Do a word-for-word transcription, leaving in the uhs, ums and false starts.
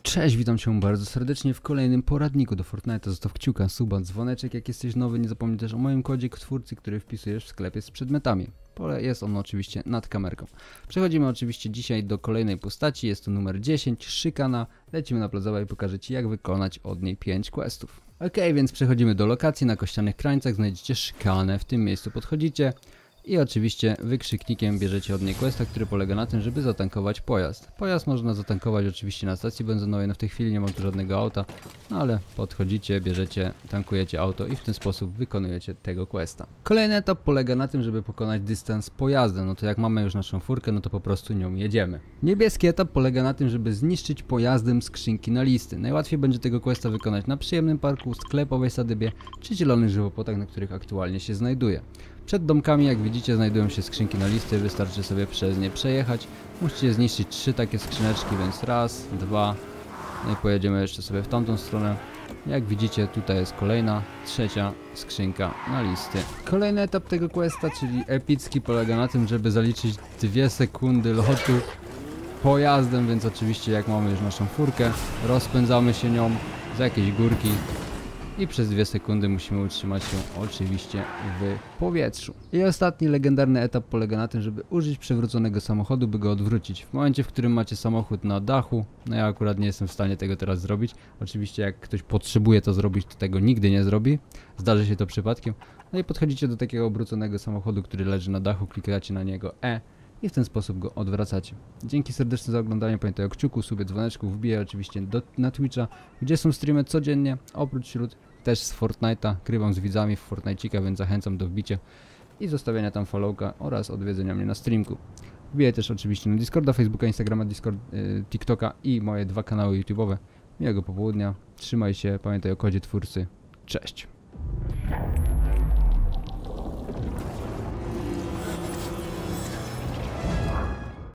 Cześć, witam cię bardzo serdecznie w kolejnym poradniku do Fortnite'a. Zostaw kciuka, suba, dzwoneczek, jak jesteś nowy. Nie zapomnij też o moim kodzie twórcy, który wpisujesz w sklepie z przedmiotami. Pole jest on oczywiście nad kamerką. Przechodzimy oczywiście dzisiaj do kolejnej postaci, jest to numer dziesięć, szykana. Lecimy na plażę i pokażę ci, jak wykonać od niej pięć questów. Ok, więc przechodzimy do lokacji. Na kościanych krańcach znajdziecie szykanę, w tym miejscu podchodzicie. I oczywiście wykrzyknikiem bierzecie od niej questa, który polega na tym, żeby zatankować pojazd. Pojazd można zatankować oczywiście na stacji benzynowej, no w tej chwili nie mam tu żadnego auta, no ale podchodzicie, bierzecie, tankujecie auto i w ten sposób wykonujecie tego questa. Kolejny etap polega na tym, żeby pokonać dystans pojazdem, no to jak mamy już naszą furkę, no to po prostu nią jedziemy. Niebieski etap polega na tym, żeby zniszczyć pojazdem skrzynki na listy. Najłatwiej będzie tego questa wykonać na przyjemnym parku, sklepowej sadybie czy zielonych żywopłotach, na których aktualnie się znajduje. Przed domkami, jak widzicie, znajdują się skrzynki na listy, wystarczy sobie przez nie przejechać. Musicie zniszczyć trzy takie skrzyneczki, więc raz, dwa, no i pojedziemy jeszcze sobie w tamtą stronę. Jak widzicie, tutaj jest kolejna, trzecia skrzynka na listy. Kolejny etap tego questa, czyli epicki, polega na tym, żeby zaliczyć dwie sekundy lotu pojazdem, więc oczywiście jak mamy już naszą furkę, rozpędzamy się nią za jakieś górki. I przez dwie sekundy musimy utrzymać się oczywiście w powietrzu. I ostatni legendarny etap polega na tym, żeby użyć przewróconego samochodu, by go odwrócić. W momencie, w którym macie samochód na dachu, no ja akurat nie jestem w stanie tego teraz zrobić. Oczywiście jak ktoś potrzebuje to zrobić, to tego nigdy nie zrobi. Zdarzy się to przypadkiem. No i podchodzicie do takiego obróconego samochodu, który leży na dachu, klikacie na niego E i w ten sposób go odwracacie. Dzięki serdecznie za oglądanie, pamiętaj o kciuku, subie, dzwoneczku, wbijaj oczywiście do, na Twitcha, gdzie są streamy codziennie, oprócz wśród też z Fortnite'a, grywam z widzami w Fortnite'cika, więc zachęcam do wbicia i zostawiania tam followka oraz odwiedzenia mnie na streamku. Wbijaj też oczywiście na Discorda, Facebooka, Instagrama, Discord, yy, TikToka i moje dwa kanały YouTube'owe. Miłego popołudnia, trzymaj się, pamiętaj o kodzie twórcy, cześć!